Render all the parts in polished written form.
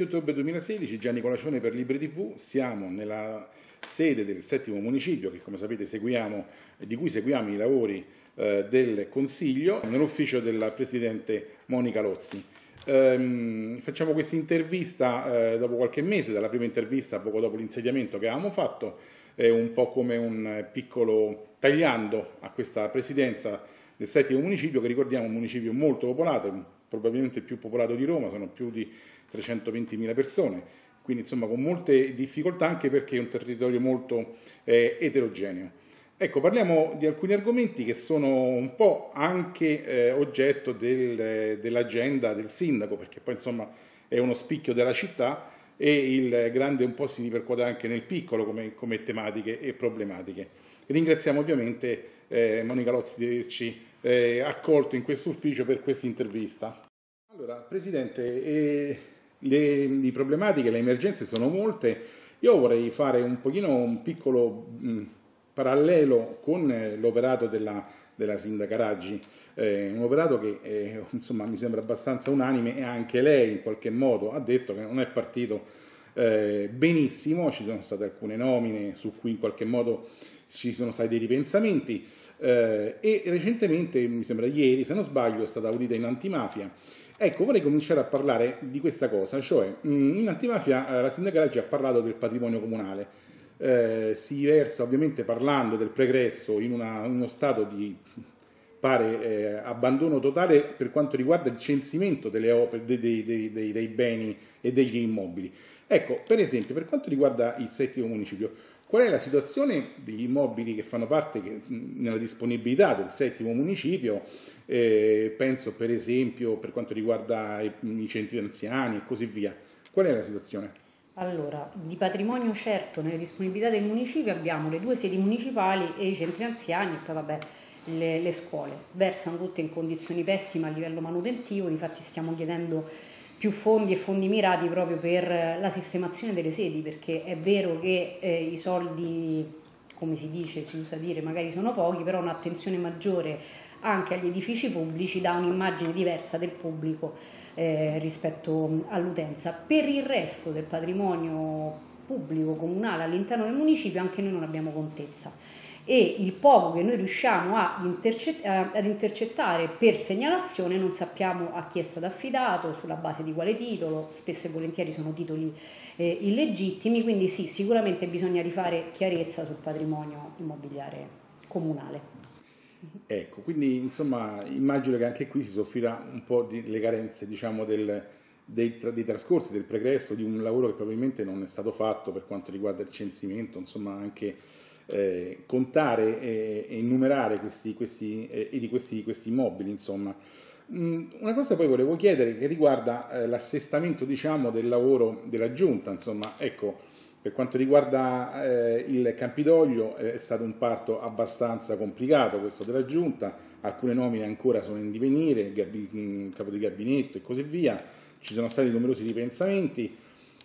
20 ottobre 2016, Gianni Colaccione per Libri TV, siamo nella sede del 7° municipio che, come sapete, di cui seguiamo i lavori del Consiglio, nell'ufficio della Presidente Monica Lozzi. Facciamo questa intervista dopo qualche mese, dalla prima intervista poco dopo l'insediamento che avevamo fatto, un po' come un piccolo tagliando a questa presidenza del 7° municipio, che ricordiamo è un municipio molto popolato, probabilmente il più popolato di Roma, sono più di 320.000 persone, quindi insomma con molte difficoltà, anche perché è un territorio molto eterogeneo. Ecco, parliamo di alcuni argomenti che sono un po' anche oggetto dell'agenda del sindaco, perché poi insomma è uno spicchio della città e il grande un po' si ripercuote anche nel piccolo come tematiche e problematiche. Ringraziamo ovviamente Monica Lozzi di averci accolto in questo ufficio per questa intervista. Allora, Presidente, le problematiche, le emergenze sono molte. Io vorrei fare un piccolo parallelo con l'operato della Sindaca Raggi, un operato che insomma mi sembra abbastanza unanime, e anche lei in qualche modo ha detto che non è partito benissimo. Ci sono state alcune nomine su cui in qualche modo ci sono stati dei ripensamenti, e recentemente, mi sembra ieri se non sbaglio, è stata audita in antimafia. Ecco, vorrei cominciare a parlare di questa cosa, cioè in antimafia la Sindaca Raggi ha parlato del patrimonio comunale, si versa ovviamente parlando del pregresso in uno stato di abbandono totale per quanto riguarda il censimento delle opere, dei beni e degli immobili. Ecco, per esempio, per quanto riguarda il 7° municipio, qual è la situazione degli immobili che fanno parte nella disponibilità del 7° municipio? Penso per esempio per quanto riguarda i centri anziani e così via. Qual è la situazione? Allora, di patrimonio certo nelle disponibilità del municipio abbiamo le 2 sedi municipali e i centri anziani e poi vabbè le scuole. Versano tutte in condizioni pessime a livello manutentivo, infatti stiamo chiedendo più fondi e fondi mirati proprio per la sistemazione delle sedi, perché è vero che i soldi, come si usa dire, magari sono pochi, però un'attenzione maggiore anche agli edifici pubblici dà un'immagine diversa del pubblico rispetto all'utenza. Per il resto del patrimonio pubblico comunale all'interno del municipio anche noi non abbiamo contezza, e il poco che noi riusciamo ad intercettare per segnalazione non sappiamo a chi è stato affidato, sulla base di quale titolo, spesso e volentieri sono titoli illegittimi, quindi sì, sicuramente bisogna rifare chiarezza sul patrimonio immobiliare comunale. Ecco, quindi insomma immagino che anche qui si soffrirà un po' delle carenze, diciamo, dei trascorsi, del pregresso, di un lavoro che probabilmente non è stato fatto per quanto riguarda il censimento, insomma anche contare e enumerare questi immobili, insomma. Una cosa poi volevo chiedere che riguarda l'assestamento, diciamo, del lavoro della Giunta, insomma, ecco, per quanto riguarda il Campidoglio è stato un parto abbastanza complicato questo della Giunta, alcune nomine ancora sono in divenire, capo di gabinetto e così via, ci sono stati numerosi ripensamenti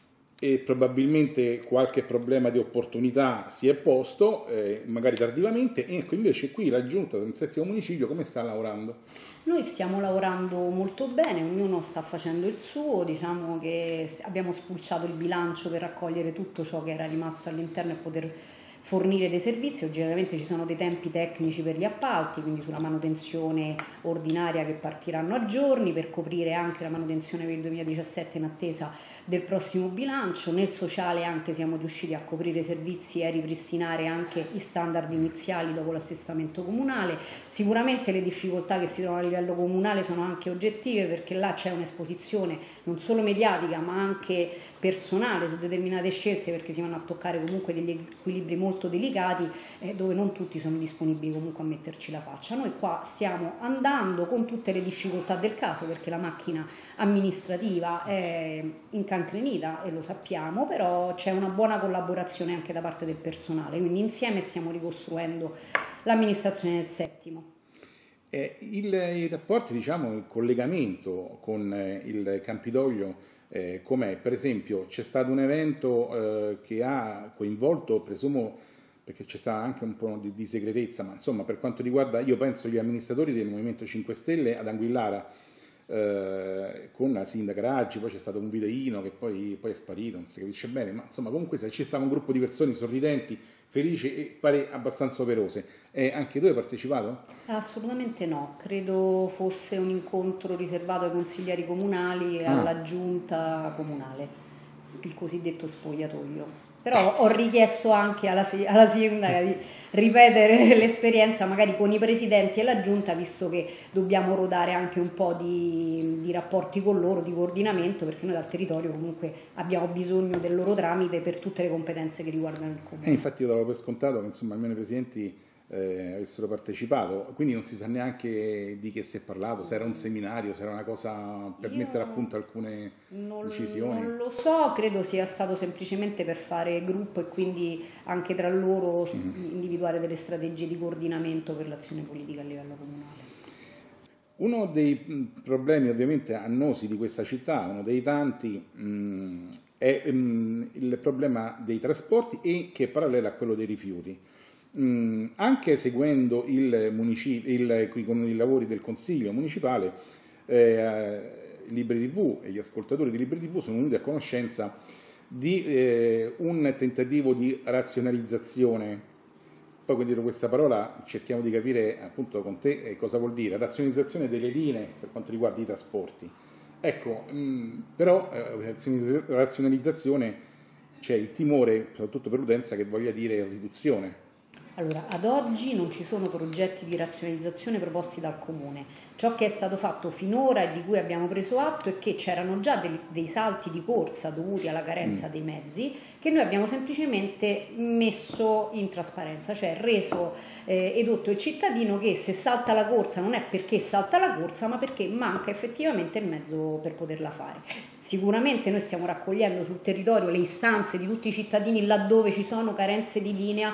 e probabilmente qualche problema di opportunità si è posto, magari tardivamente. E ecco, invece qui la Giunta del 7° municipio come sta lavorando? Noi stiamo lavorando molto bene, ognuno sta facendo il suo, diciamo che abbiamo spulciato il bilancio per raccogliere tutto ciò che era rimasto all'interno e poter fornire dei servizi. Generalmente ci sono dei tempi tecnici per gli appalti, quindi sulla manutenzione ordinaria che partiranno a giorni per coprire anche la manutenzione per il 2017 in attesa del prossimo bilancio. Nel sociale anche siamo riusciti a coprire i servizi e a ripristinare anche i standard iniziali dopo l'assestamento comunale. Sicuramente le difficoltà che si trovano a livello comunale sono anche oggettive, perché là c'è un'esposizione non solo mediatica ma anche personale su determinate scelte, perché si vanno a toccare comunque degli equilibri molto delicati dove non tutti sono disponibili comunque a metterci la faccia. Noi qua stiamo andando con tutte le difficoltà del caso, perché la macchina amministrativa è incancrenita e lo sappiamo, però c'è una buona collaborazione anche da parte del personale, quindi insieme stiamo ricostruendo l'amministrazione del 7°. I rapporti, diciamo, il collegamento con il Campidoglio com'è? Per esempio c'è stato un evento che ha coinvolto, presumo, perché c'è stata anche un po' di segretezza, ma insomma per quanto riguarda, io penso, gli amministratori del Movimento 5 Stelle ad Anguillara, con la sindaca Raggi, poi c'è stato un videino che poi è sparito, non si capisce bene, ma insomma comunque c'è stato un gruppo di persone sorridenti, felici e pare abbastanza operose. Anche tu hai partecipato? Assolutamente no, credo fosse un incontro riservato ai consiglieri comunali e alla giunta comunale, il cosiddetto spogliatoio. Però ho richiesto anche alla sindaca di ripetere l'esperienza magari con i presidenti e la giunta, visto che dobbiamo rodare anche un po' di rapporti con loro, di coordinamento, perché noi dal territorio comunque abbiamo bisogno del loro tramite per tutte le competenze che riguardano il comune. Infatti io davo per scontato che insomma almeno i presidenti avessero partecipato, quindi non si sa neanche di che si è parlato, se era un seminario, se era una cosa per mettere a punto alcune decisioni. Non lo so, credo sia stato semplicemente per fare gruppo e quindi anche tra loro individuare delle strategie di coordinamento per l'azione politica a livello comunale. Uno dei problemi ovviamente annosi di questa città, uno dei tanti, è il problema dei trasporti e che è parallelo a quello dei rifiuti. Anche seguendo con i lavori del Consiglio municipale, Libri TV e gli ascoltatori di Libri TV sono venuti a conoscenza di un tentativo di razionalizzazione. Poi quando dico questa parola cerchiamo di capire appunto con te cosa vuol dire, razionalizzazione delle linee per quanto riguarda i trasporti. Ecco, però razionalizzazione c'è il timore, soprattutto per l'utenza, che voglia dire riduzione. Allora, ad oggi non ci sono progetti di razionalizzazione proposti dal Comune. Ciò che è stato fatto finora e di cui abbiamo preso atto è che c'erano già dei salti di corsa dovuti alla carenza dei mezzi che noi abbiamo semplicemente messo in trasparenza, cioè reso edotto il cittadino che se salta la corsa non è perché salta la corsa, ma perché manca effettivamente il mezzo per poterla fare. Sicuramente noi stiamo raccogliendo sul territorio le istanze di tutti i cittadini laddove ci sono carenze di linea,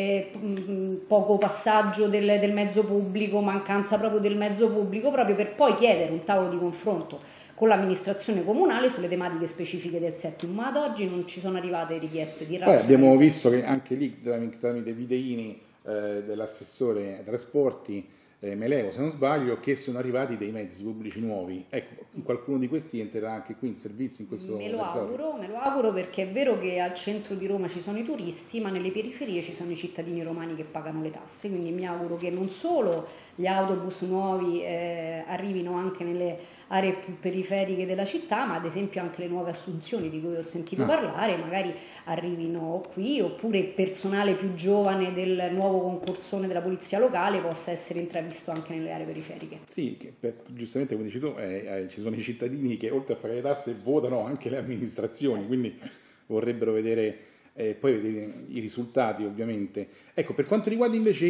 poco passaggio del mezzo pubblico, mancanza proprio del mezzo pubblico, proprio per poi chiedere un tavolo di confronto con l'amministrazione comunale sulle tematiche specifiche del settimo, ma ad oggi non ci sono arrivate richieste di razionalizzazione. Poi abbiamo visto che anche lì tramite videini dell'assessore trasporti Meleo, se non sbaglio, che sono arrivati dei mezzi pubblici nuovi. Ecco, qualcuno di questi entrerà anche qui in servizio in questo me lo auguro, perché è vero che al centro di Roma ci sono i turisti, ma nelle periferie ci sono i cittadini romani che pagano le tasse, quindi mi auguro che non solo gli autobus nuovi arrivino anche nelle aree più periferiche della città, ma ad esempio anche le nuove assunzioni di cui ho sentito parlare magari arrivino qui, oppure il personale più giovane del nuovo concorsone della polizia locale possa essere intravisto anche nelle aree periferiche. Sì, giustamente come dici tu, ci sono i cittadini che oltre a pagare tasse votano anche le amministrazioni, quindi vorrebbero vedere poi vedere i risultati ovviamente. Ecco, per quanto riguarda invece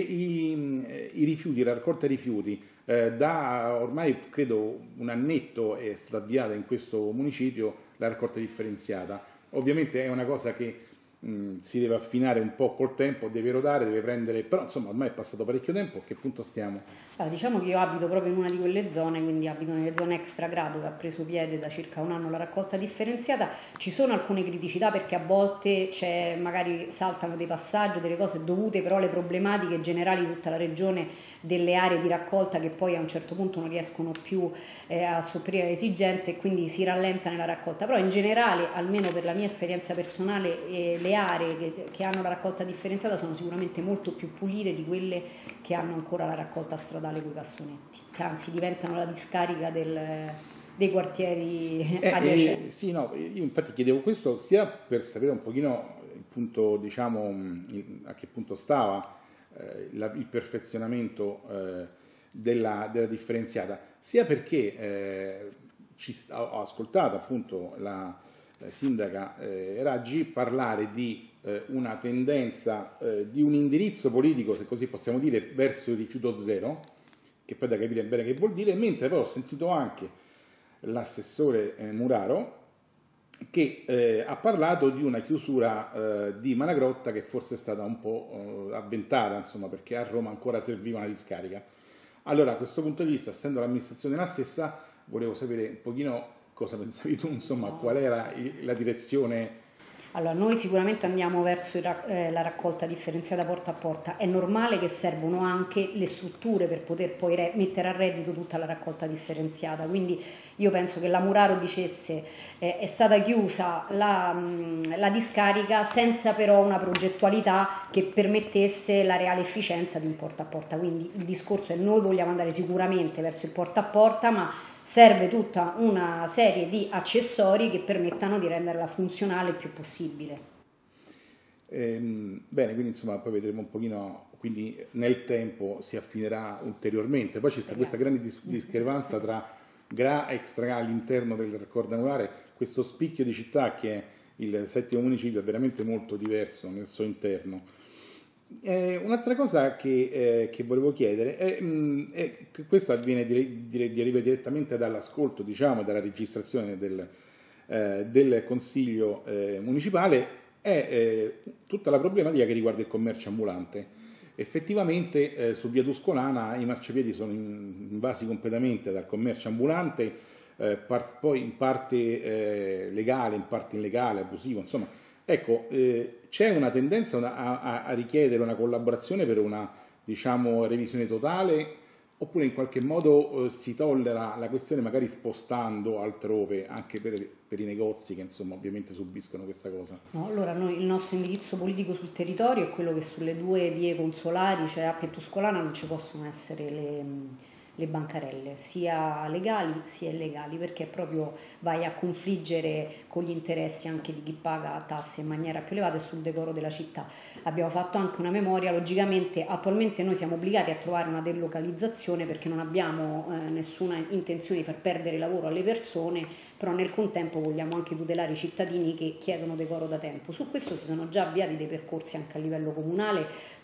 i rifiuti, la raccolta rifiuti, da ormai credo un annetto è stata avviata in questo municipio la raccolta differenziata. Ovviamente è una cosa che si deve affinare un po' col tempo, deve rodare, deve prendere, però insomma ormai è passato parecchio tempo, a che punto stiamo? Allora, diciamo che io abito proprio in una di quelle zone, quindi abito nelle zone extragrado che ha preso piede da circa un anno la raccolta differenziata. Ci sono alcune criticità perché a volte magari saltano dei passaggi, delle cose dovute però alle problematiche generali di tutta la regione, delle aree di raccolta che poi a un certo punto non riescono più a sopperire le esigenze e quindi si rallenta nella raccolta. Però in generale, almeno per la mia esperienza personale, le aree che hanno la raccolta differenziata sono sicuramente molto più pulite di quelle che hanno ancora la raccolta stradale con i cassonetti, che anzi diventano la discarica dei quartieri adiacenti. Sì, no, io infatti chiedevo questo sia per sapere un pochino il punto, diciamo, a che punto stava il perfezionamento della differenziata, sia perché ho ascoltato appunto la sindaca Raggi parlare di una tendenza, di un indirizzo politico, se così possiamo dire, verso il rifiuto zero, che poi da capire bene che vuol dire, mentre poi ho sentito anche l'assessore Muraro che ha parlato di una chiusura di Malagrotta che forse è stata un po' avventata, insomma, perché a Roma ancora serviva una discarica. Allora, a questo punto di vista, essendo l'amministrazione la stessa, volevo sapere un pochino cosa pensavi tu, insomma, qual era la direzione Allora, noi sicuramente andiamo verso la raccolta differenziata porta a porta. È normale che servono anche le strutture per poter poi mettere a reddito tutta la raccolta differenziata, quindi io penso che la Muraro dicesse è stata chiusa la discarica senza però una progettualità che permettesse la reale efficienza di un porta a porta, quindi il discorso è: noi vogliamo andare sicuramente verso il porta a porta, ma serve tutta una serie di accessori che permettano di renderla funzionale il più possibile. Bene, quindi insomma poi vedremo un pochino, quindi nel tempo si affinerà ulteriormente. Poi ci sta questa grande discrepanza tra GRA e extra GRA all'interno del raccordo anulare, questo spicchio di città che è il settimo municipio è veramente molto diverso nel suo interno. Un'altra cosa che volevo chiedere è che questa deriva direttamente dall'ascolto, diciamo, dalla registrazione del Consiglio municipale, è tutta la problematica che riguarda il commercio ambulante. Effettivamente su via Tuscolana i marciapiedi sono invasi completamente dal commercio ambulante, poi in parte legale, in parte illegale, abusivo, insomma. Ecco, c'è una tendenza a richiedere una collaborazione per una, diciamo, revisione totale, oppure in qualche modo si tollera la questione magari spostando altrove anche per i negozi che insomma ovviamente subiscono questa cosa? No, allora il nostro indirizzo politico sul territorio è quello che sulle due vie consolari, cioè Appia e Tuscolana, non ci possono essere le bancarelle, sia legali sia illegali, perché proprio vai a confliggere con gli interessi anche di chi paga tasse in maniera più elevata e sul decoro della città. Abbiamo fatto anche una memoria, logicamente attualmente noi siamo obbligati a trovare una delocalizzazione perché non abbiamo nessuna intenzione di far perdere lavoro alle persone, però nel contempo vogliamo anche tutelare i cittadini che chiedono decoro da tempo. Su questo si sono già avviati dei percorsi anche a livello comunale,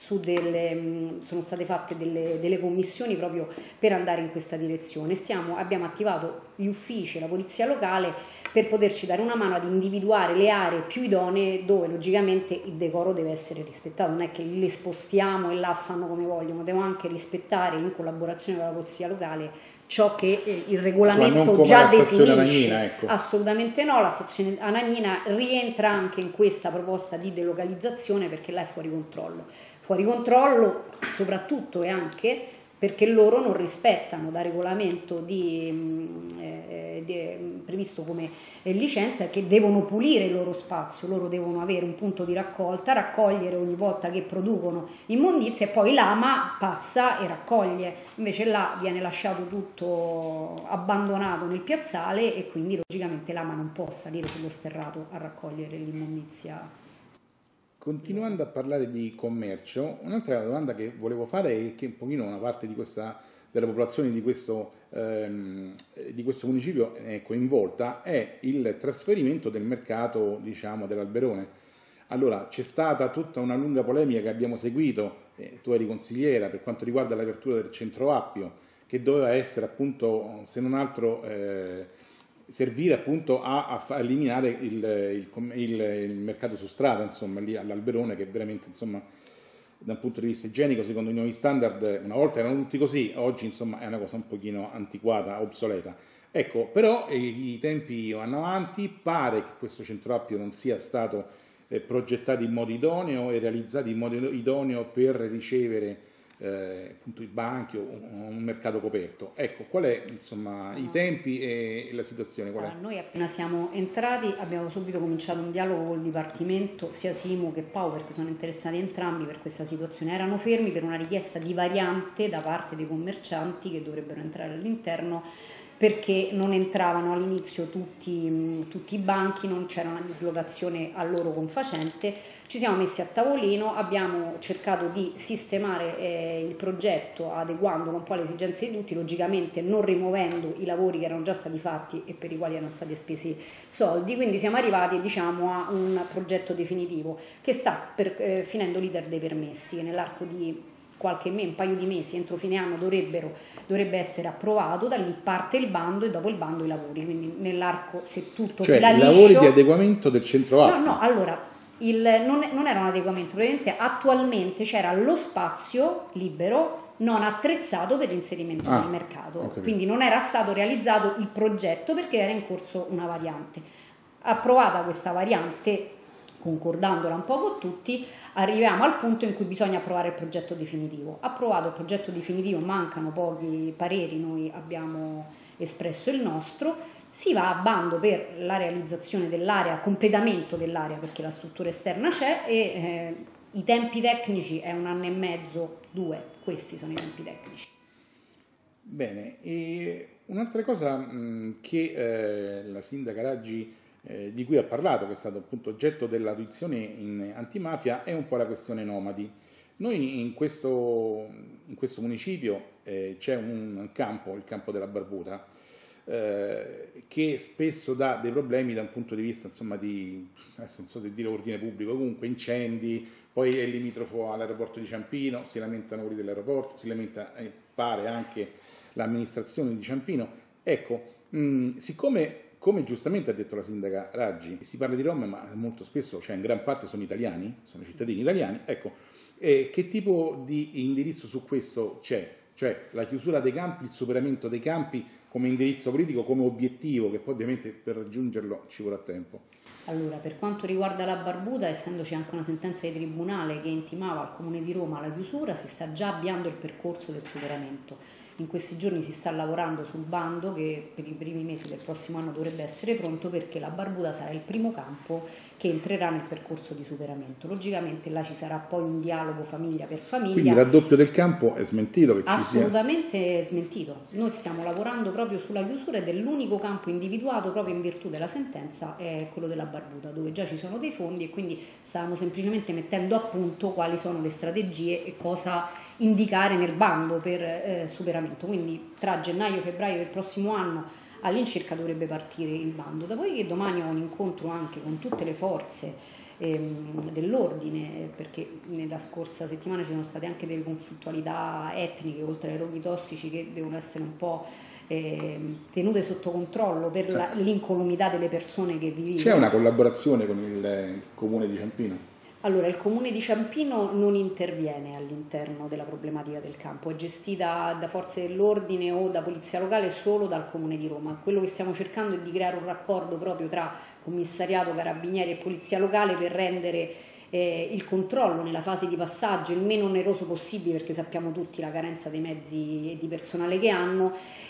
sono state fatte delle commissioni proprio per andare in questa direzione. Abbiamo attivato gli uffici, la polizia locale per poterci dare una mano ad individuare le aree più idonee dove logicamente il decoro deve essere rispettato, non è che le spostiamo e là fanno come vogliono, devono anche rispettare in collaborazione con la polizia locale ciò che il regolamento già definisce. Anagnina, ecco. Assolutamente no, la stazione Anagnina rientra anche in questa proposta di delocalizzazione perché là è fuori controllo soprattutto e anche perché loro non rispettano da regolamento previsto come licenza che devono pulire il loro spazio, loro devono avere un punto di raccolta, raccogliere ogni volta che producono immondizia e poi l'AMA passa e raccoglie, invece là viene lasciato tutto abbandonato nel piazzale e quindi logicamente l'AMA non può salire sullo sterrato a raccogliere l'immondizia. Continuando a parlare di commercio, un'altra domanda che volevo fare è che un pochino una parte della popolazione di questo municipio è coinvolta, è il trasferimento del mercato, diciamo, dell'Alberone. Allora, c'è stata tutta una lunga polemica che abbiamo seguito, tu eri consigliera, per quanto riguarda l'apertura del centro Appio, che doveva essere appunto, se non altro, servire appunto a eliminare il mercato su strada, insomma, lì all'Alberone, che veramente, insomma, da un punto di vista igienico, secondo i nuovi standard, una volta erano tutti così, oggi insomma è una cosa un pochino antiquata, obsoleta. Ecco, però i tempi vanno avanti, pare che questo centro Appio non sia stato progettato in modo idoneo e realizzato in modo idoneo per ricevere appunto i banchi o un mercato coperto. Ecco, qual è insomma i tempi e la situazione? Qual è? Noi appena siamo entrati abbiamo subito cominciato un dialogo col Dipartimento, sia Simu che Pau, perché sono interessati entrambi per questa situazione. Erano fermi per una richiesta di variante da parte dei commercianti che dovrebbero entrare all'interno, perché non entravano all'inizio tutti i banchi, non c'era una dislocazione a loro confacente. Ci siamo messi a tavolino, abbiamo cercato di sistemare il progetto adeguandolo un po' alle esigenze di tutti, logicamente non rimuovendo i lavori che erano già stati fatti e per i quali erano stati spesi soldi, quindi siamo arrivati, diciamo, a un progetto definitivo che sta finendo l'iter dei permessi, che nell'arco di un paio di mesi, entro fine anno dovrebbe essere approvato, da lì parte il bando e dopo il bando i lavori, quindi nell'arco, se tutto fila liscio... Cioè i lavori di adeguamento del centro Appio? No, allora, non era un adeguamento, praticamente attualmente c'era lo spazio libero non attrezzato per l'inserimento nel mercato, quindi non era stato realizzato il progetto perché era in corso una variante. Approvata questa variante concordandola un po' con tutti, arriviamo al punto in cui bisogna approvare il progetto definitivo. Approvato il progetto definitivo, mancano pochi pareri, noi abbiamo espresso il nostro, si va a bando per la realizzazione dell'area, completamento dell'area perché la struttura esterna c'è e i tempi tecnici è 1 anno e mezzo, 2, questi sono i tempi tecnici. Bene, e un'altra cosa che la sindaca Raggi di cui ha parlato, che è stato appunto oggetto dell'audizione in antimafia, è un po' la questione nomadi. Noi in questo municipio c'è un campo, il campo della Barbuta, che spesso dà dei problemi da un punto di vista, insomma, adesso non so se dire ordine pubblico, comunque incendi, poi è limitrofo all'aeroporto di Ciampino, si lamentano quelli dell'aeroporto, si lamenta, pare, anche l'amministrazione di Ciampino. Ecco, siccome, come giustamente ha detto la sindaca Raggi, si parla di Rom, ma molto spesso, cioè in gran parte sono italiani, sono cittadini italiani, ecco, che tipo di indirizzo su questo c'è? Cioè la chiusura dei campi, il superamento dei campi come indirizzo politico, come obiettivo, che poi ovviamente per raggiungerlo ci vorrà tempo. Allora, per quanto riguarda la Barbuta, essendoci anche una sentenza di tribunale che intimava al Comune di Roma la chiusura, si sta già avviando il percorso del superamento. In questi giorni si sta lavorando sul bando che per i primi mesi del prossimo anno dovrebbe essere pronto, perché la Barbuta sarà il primo campo che entrerà nel percorso di superamento. Logicamente là ci sarà poi un dialogo famiglia per famiglia. Quindi il raddoppio del campo è smentito? Che Assolutamente smentito. Noi stiamo lavorando proprio sulla chiusura ed è l'unico campo individuato proprio in virtù della sentenza, è quello della Barbuta, dove già ci sono dei fondi e quindi stavamo semplicemente mettendo a punto quali sono le strategie e cosa indicare nel bando per superamento. Quindi tra gennaio e febbraio del prossimo anno all'incirca dovrebbe partire il bando. Dopodiché domani ho un incontro anche con tutte le forze dell'ordine, perché nella scorsa settimana ci sono state anche delle conflittualità etniche oltre ai roghi tossici che devono essere un po' tenute sotto controllo per l'incolumità delle persone che vivono. C'è una collaborazione con il Comune di Ciampino? Allora, il Comune di Ciampino non interviene all'interno della problematica del campo, è gestita da forze dell'ordine o da polizia locale solo dal Comune di Roma. Quello che stiamo cercando è di creare un raccordo proprio tra commissariato, carabinieri e polizia locale per rendere il controllo nella fase di passaggio il meno oneroso possibile, perché sappiamo tutti la carenza dei mezzi e di personale che hanno,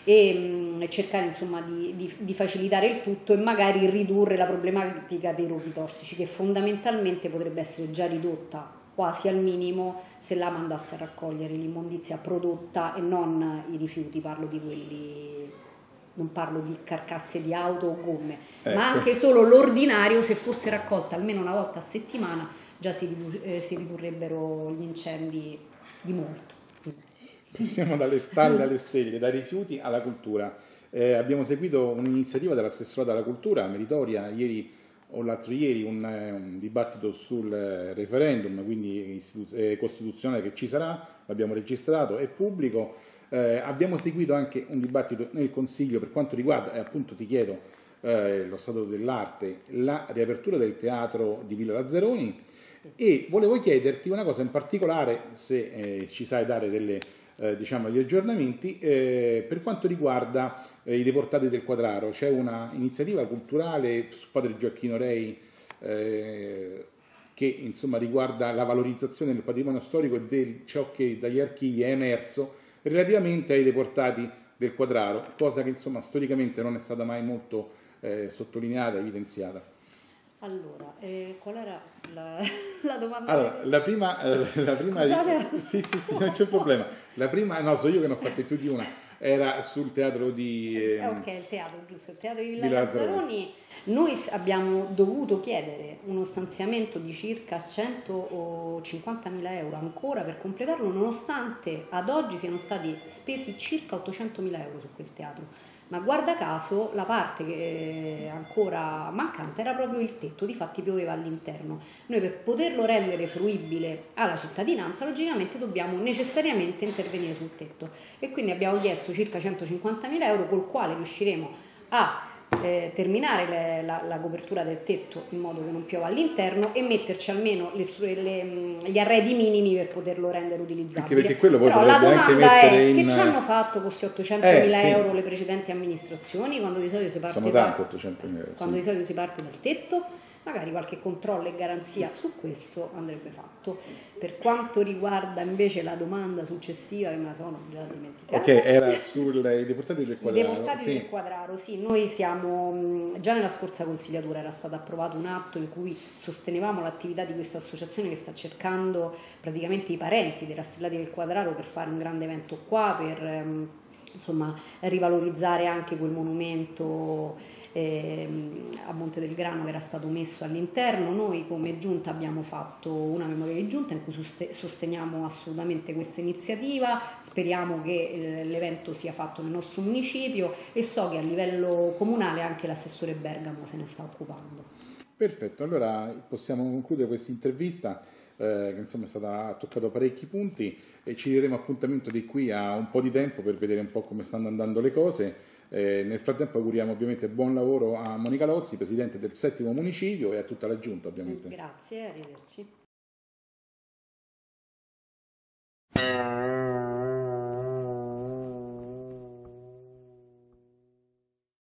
e cercare insomma di facilitare il tutto e magari ridurre la problematica dei roghi tossici, che fondamentalmente potrebbe essere già ridotta quasi al minimo se l'AMA andasse a raccogliere l'immondizia prodotta e non i rifiuti. Parlo di quelli, non parlo di carcasse di auto o gomme, ma anche solo l'ordinario, se fosse raccolta almeno una volta a settimana già si ridurrebbero gli incendi di molto. Passiamo dalle stalle alle stelle, dai rifiuti alla cultura. Abbiamo seguito un'iniziativa dell'assessorato alla cultura, meritoria, ieri o l'altro ieri un dibattito sul referendum, quindi costituzionale, che ci sarà, l'abbiamo registrato, è pubblico. Abbiamo seguito anche un dibattito nel Consiglio per quanto riguarda, e appunto ti chiedo, lo stato dell'arte, la riapertura del teatro di Villa Lazzaroni, e volevo chiederti una cosa in particolare, se ci sai dare degli aggiornamenti, per quanto riguarda i Deportati del Quadraro. C'è una iniziativa culturale su padre Gioacchino Rei che insomma riguarda la valorizzazione del patrimonio storico e di ciò che dagli archivi è emerso relativamente ai Deportati del Quadraro, cosa che insomma storicamente non è stata mai molto sottolineata, evidenziata. Allora, qual era la domanda? Allora, la prima sì, non c'è problema. La prima, no, so io che ne ho fatte più di una, era sul teatro di... ok, il teatro, giusto, il teatro di Villa Lazzaroni. Noi abbiamo dovuto chiedere uno stanziamento di circa 150.000 euro ancora per completarlo, nonostante ad oggi siano stati spesi circa 800.000 euro su quel teatro. Ma guarda caso la parte che ancora mancante era proprio il tetto, difatti pioveva all'interno. Noi per poterlo rendere fruibile alla cittadinanza logicamente dobbiamo necessariamente intervenire sul tetto e quindi abbiamo chiesto circa 150.000 euro col quale riusciremo a terminare la copertura del tetto in modo che non piova all'interno e metterci almeno gli arredi minimi per poterlo rendere utilizzabile. Perché quello poi però la domanda è che ci hanno fatto questi 800.000 euro le precedenti amministrazioni, quando di solito si parte sono tanti 800.000 euro, quando di solito si parte dal tetto. magari qualche controllo e garanzia su questo andrebbe fatto. Per quanto riguarda invece la domanda successiva, che me la sono già dimenticata. Ok, era sui deportati del Quadraro. I deportati del Quadraro, sì, noi siamo, già nella scorsa consigliatura era stato approvato un atto in cui sostenevamo l'attività di questa associazione che sta cercando praticamente i parenti dei rastrellati del Quadraro per fare un grande evento qua, per insomma rivalorizzare anche quel monumento a Monte del Grano che era stato messo all'interno. Noi come giunta abbiamo fatto una memoria di giunta in cui sosteniamo assolutamente questa iniziativa, speriamo che l'evento sia fatto nel nostro municipio e so che a livello comunale anche l'assessore Bergamo se ne sta occupando. Perfetto, allora possiamo concludere questa intervista che insomma è stata toccato parecchi punti e ci daremo appuntamento di qui a un po' di tempo per vedere un po' come stanno andando le cose. Nel frattempo auguriamo ovviamente buon lavoro a Monica Lozzi, Presidente del 7° municipio, e a tutta la Giunta ovviamente. Grazie, arrivederci.